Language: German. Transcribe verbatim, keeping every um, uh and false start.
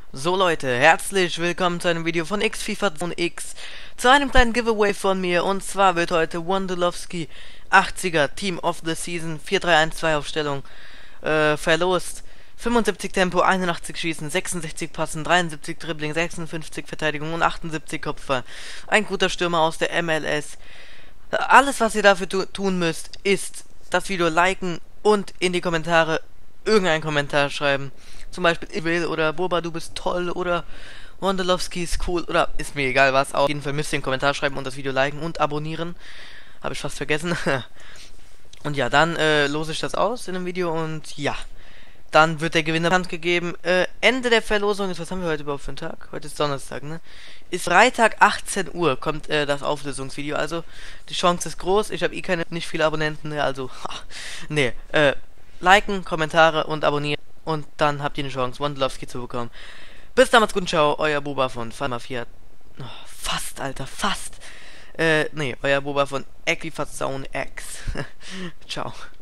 So Leute, herzlich willkommen zu einem Video von X FIFA Zone X, zu einem kleinen Giveaway von mir, und zwar wird heute Wondolowski achtziger Team of the Season vier drei eins zwei Aufstellung äh, verlost. fünfundsiebzig Tempo, einundachtzig Schießen, sechsundsechzig Passen, dreiundsiebzig Dribbling, sechsundfünfzig Verteidigung und achtundsiebzig Kopfball. Ein guter Stürmer aus der M L S. Alles, was ihr dafür tu tun müsst, ist das Video liken und in die Kommentare irgendeinen Kommentar schreiben. Zum Beispiel ich will oder Boba, du bist toll oder Wondolowski ist cool oder ist mir egal was. Auf jeden Fall müsst ihr einen Kommentar schreiben und das Video liken und abonnieren. Habe ich fast vergessen. Und ja, dann äh, lose ich das aus in dem Video und ja. Dann wird der Gewinner bekannt gegeben. Äh, Ende der Verlosung ist, was haben wir heute überhaupt für einen Tag? Heute ist Donnerstag, ne? Ist Freitag achtzehn Uhr kommt äh, das Auflösungsvideo. Also die Chance ist groß. Ich habe eh keine, nicht viele Abonnenten, ne? Also, ha, ne, äh, liken, Kommentare und abonnieren. Und dann habt ihr eine Chance, Wondolowski zu bekommen. Bis damals, guten Ciao, euer Boba von Farmafia. Oh, fast, Alter, fast. Äh, nee, euer Boba von X FIFA Zone X. Ciao.